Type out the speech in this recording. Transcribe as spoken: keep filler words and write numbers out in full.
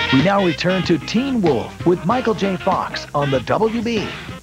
We now return to Teen Wolf with Michael J. Fox on the W B.